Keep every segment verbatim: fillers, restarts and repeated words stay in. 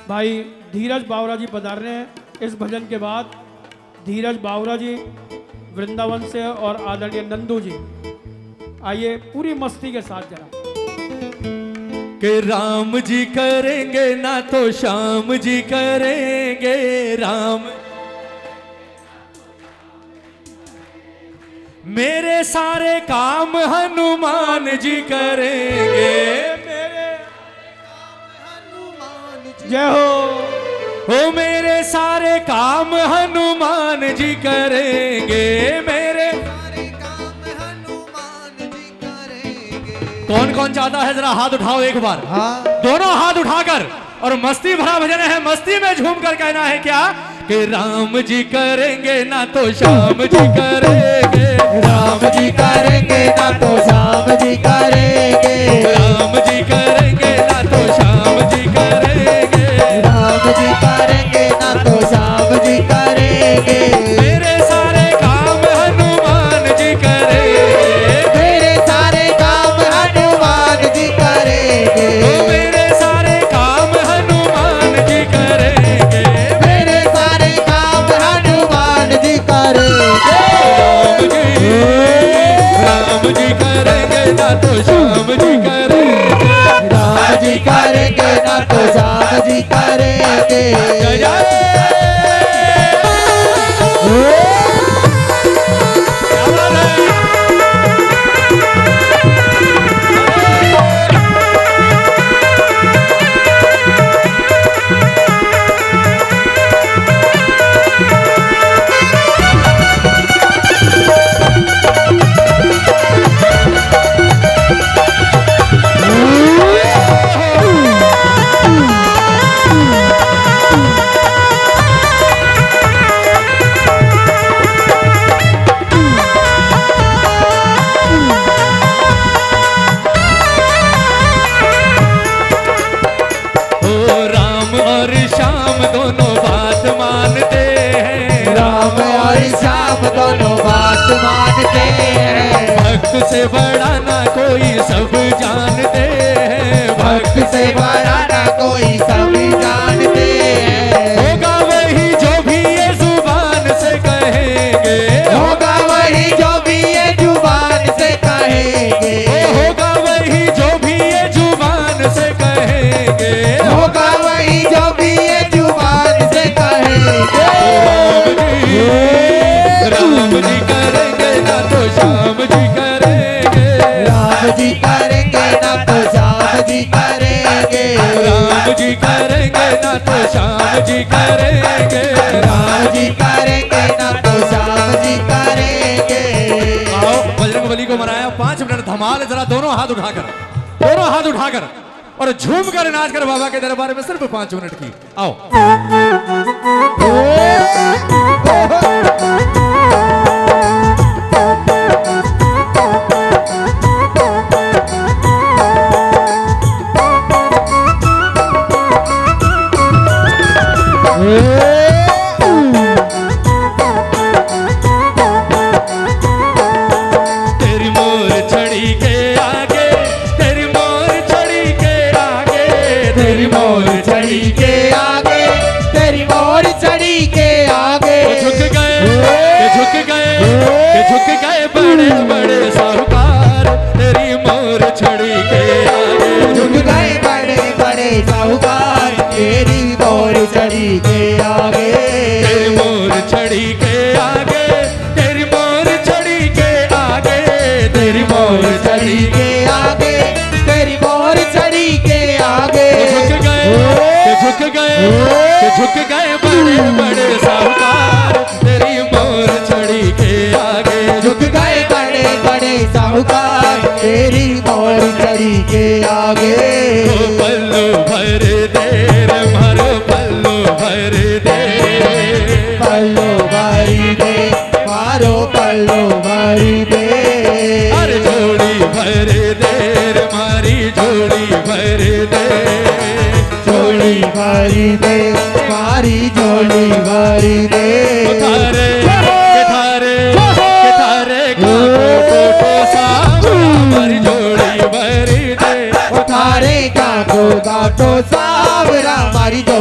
भाई धीरज बावरा जी पधार रहे हैं इस भजन के बाद। धीरज बावरा जी वृंदावन से और आदरणीय नंदू जी, आइए पूरी मस्ती के साथ जरा। कि राम जी करेंगे ना तो श्याम जी करेंगे, राम मेरे सारे काम हनुमान जी करेंगे, मेरे जय हो। ओ मेरे सारे काम हनुमान जी करेंगे, मेरे सारे काम हनुमान जी करेंगे। कौन कौन चाहता है जरा हाथ उठाओ एक बार। हाँ। दोनों हाथ उठाकर, और मस्ती भरा भजन है, मस्ती में झूम कर कहना है क्या कि राम जी करेंगे ना तो श्याम जी करेंगे, राम जी करेंगे ना तो श्याम जी करेंगे, राम जी करेंगे ना तो श्याम जी करेंगे, राम जी करेंगे ना तो श्याम जी करेंगे। मेरे सारे काम हनुमान जी करेंगे, मेरे सारे काम हनुमान जी करेंगे, मेरे सारे काम हनुमान जी करेंगे, मेरे सारे काम हनुमान जी करेंगे। राम जी करेंगे ना तो श्याम जी करेंगे, राम जी करेंगे ना तो श्याम जी करेंगे। भक्त से बड़ा ना कोई सब जानते हैं, भक्त से बड़ा ना कोई सब जानते हैं। होगा वही जो भी ये जुबान से कहेंगे, होगा वही जो भी ये जुबान से कहेंगे, होगा वही जो भी ये जुबान से कहेंगे, होगा वही जो भी ये जुबान से कहेंगे। राम जी करेंगे ना तो श्याम जी करेंगे, राम जी करेंगे ना तो श्याम जी करेंगे, राम जी करेंगे ना तो श्याम जी करेंगे, राम जी करेंगे ना तो श्याम जी करेंगे। आओ बजरंगबली को मनाया पांच मिनट धमाल, जरा दोनों हाथ उठाकर, दोनों हाथ उठाकर और झूम कर नाच कर बाबा के दरबार में सिर्फ पांच मिनट की। आओ तेरी मोर छड़ी के आगे, तेरी मोर छड़ी के आगे, तेरी मोर छड़ी के आगे, तेरी मोर छड़ी के आगे झुक गए, झुक गए, झुक गए बड़े बड़े साहूकार, तेरी मोर छड़ी के आगे, झुक गए बड़े बड़े साहूकार, तेरी मोर छड़ी के आगे, तेरी मोर छड़ी के आगे, तेरी मोर छड़ी के आगे, तेरी मोर छड़ी के आगे, तेरी मोर छड़ी के आगे झुक गए, झुक गए, झुक गए बड़े बड़े साहूकार, तेरी मोर छड़ी के आगे, झुक गए बड़े बड़े साहूकार, तेरी मोर छड़ी के आगे। ओ पल्लू भर दे रे मारो पल्लू भर दे, पल्लो भरी दे मारो पल्लो भरी दे, अरे झोली भर दे रे मारी झोली भर दे, झोली भरी दे मारी झोली भरी दे। थारे के थारे के थारे काटो टोटो सामरा मारी झोली भर दे, थारे काको गाटो सावरा मारी झोली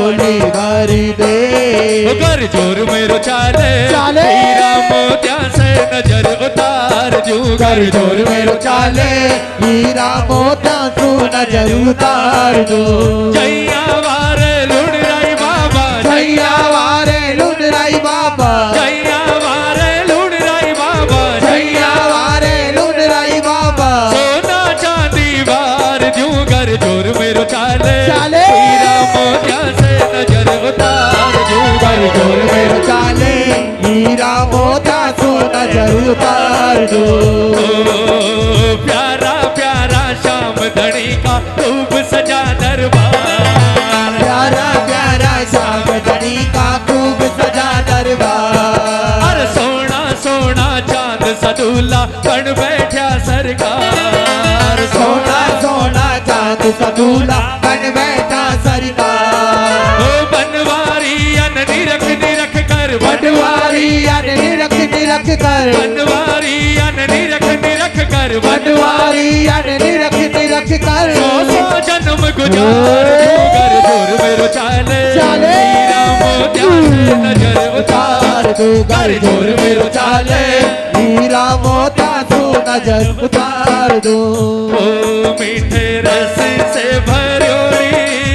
झोली भर दे। कर जोर मेरो चाले चाले हीरा मोतिया से नजर उतार जू। कर जोर मेरो चाले हीरा मोतिया तू नजर उतार दो। जैया वारे लुड़राई बाबा जैया वारे लुड़राई बाबा जैया वारे लुड़राई बाबा जैया वारे लुड़राई बाबा। सोना चांदी वार जू। कर जोर मेरो चाले चाले हीरा मोतिया से नजर उतार जू। कर जोर मेरो चाले हीरा मोतिया तू नजर उतार दो। ओ प्यारा प्यारा श्याम धनी का खूब सजा दरबार। प्यारा प्यारा श्याम धनी का खूब सजा दरबार। अरे सोना सोना चांद सदूला बन बैठा सरकार। सोना सोना चांद सदूला बन बैठा सरकार। ओ बनवारी अन निरख निरख कर बनवारी अन निरख निरख कर बनवारी अन निरख निरख कर बनवारी अन निरख निरख कर। सौ सौ जन्म गुजार जू। कर जोर मेरो चाले चाले हीरा मोतिया से नजर उतार दो। कर जोर मेरो चाले हीरा मोतिया तू नजर उतार दो। ओ मीठे रस से भरोड़ी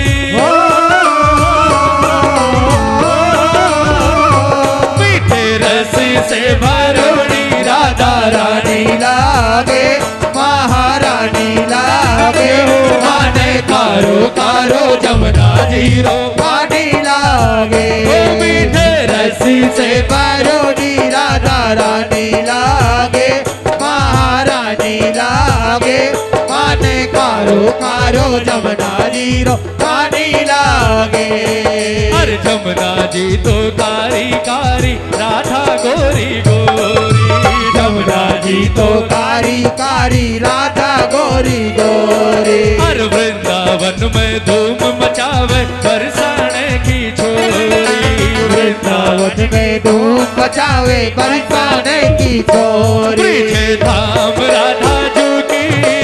मीठे रस से भरोड़ी राधा रानी लागे महारानी लागे माने कारो कारो जमुना जीरो पानी लागे। ओ मीठे रसी से बारोनी राधा रानी लागे महारानी लागे माने कारो कारो जमुना जीरो पानी लागे। अरे जमुना जी तो कारी कारी राधा गोरी गोरी। जमुना जी तो कारी कारी राधा गोरी गोरी। हर वृंदावन में धूम मचावे बरसाने की छोरी। वृंदावन में धूम मचावे बरसाने की छोरी। पीछे धाम राधा जू की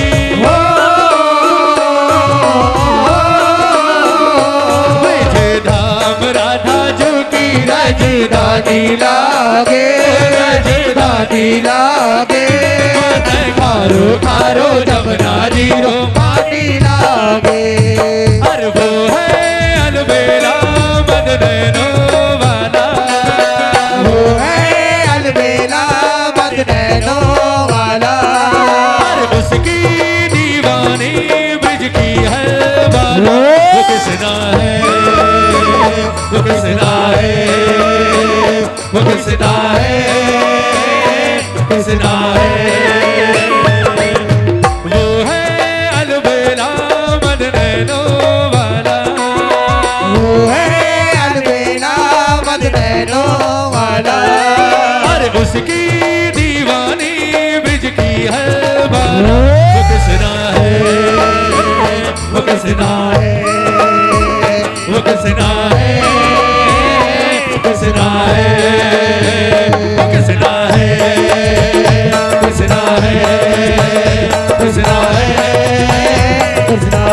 पीछे धाम राधा जू की राजधानी लागे राजधानी लागे खारो खारो जमुना जीरो पानी लागे। हर वो है अलबेला बदनैनो वाला वो है अलबेला बदनैनो वाला। हर उसकी दीवानी ब्रिज की है बाला। वो किसना है वो किसना है वो किसना है किसना है। वो है अलबेला बदनैनो वाला वो है अलबेला बदनैनो वाला। अरे उसकी दीवानी ब्रिज की है बाला। वो किसना है वो किसना है वो किसना है किसना है वो किसना है किसना है किसना है कृष्णा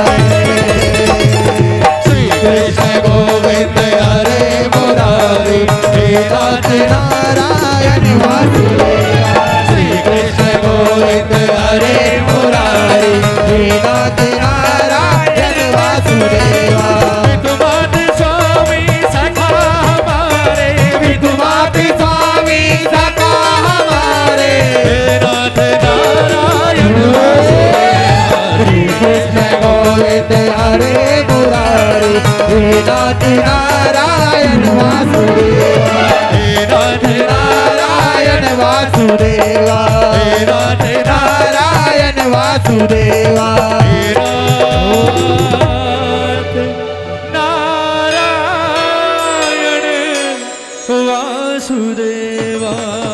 श्री कृष्ण गोविंद हरे मुरारी हे नाथ नारायण वासुदेवा। श्री कृष्ण गोविंद हरे मुरारी हे नाथ नारायण वासुदेवा। विद्वान स्वामी सखा हमारे विद्वान स्वामी सखा हमारे हे नाथ नारायण श्री कृष्ण गोविंद हरे मुरारी हे नाथ नारायण वासुदेवा। हे नाथ नारायण वासुदेवा हे नाथ नारायण वासुदेवा। हे नाथ नारायण वासुदेवा।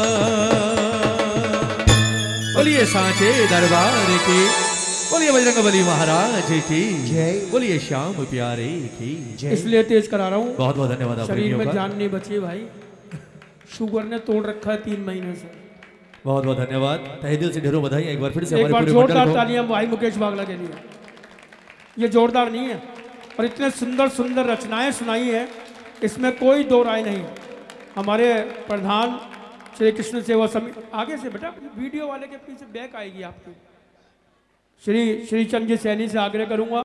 बोलिए सांचे दरबार की बोलिए बजरंगबली महाराज की जय। बोलिए श्याम प्यारे की जय। इसलिए तेज करा रहा हूँ, बहुत बहुत धन्यवाद आप शरीर प्रेमियों में का। जान नहीं बची है भाई। शुगर ने तोड़ रखा है तीन महीने से। बहुत बहुत धन्यवाद, तहे दिल से ढेरों बधाई एक बार फिर से एक हमारे बार पूरे जोरदार मंडल को। तालियां भाई मुकेश बागला के लिए। ये जोरदार नहीं है, और इतने सुंदर सुंदर रचनाएं सुनाई हैं, इसमें कोई दो राय नहीं। हमारे प्रधान श्री कृष्ण सेवा समिति, आगे से बेटा वीडियो वाले के पीछे बैक आएगी आपकी। श्री श्री चंद जी सैनी से आग्रह करूंगा